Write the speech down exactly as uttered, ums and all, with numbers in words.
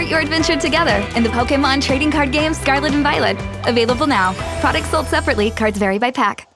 your adventure together in the Pokémon trading card game Scarlet and Violet. Available now. Products sold separately, cards vary by pack.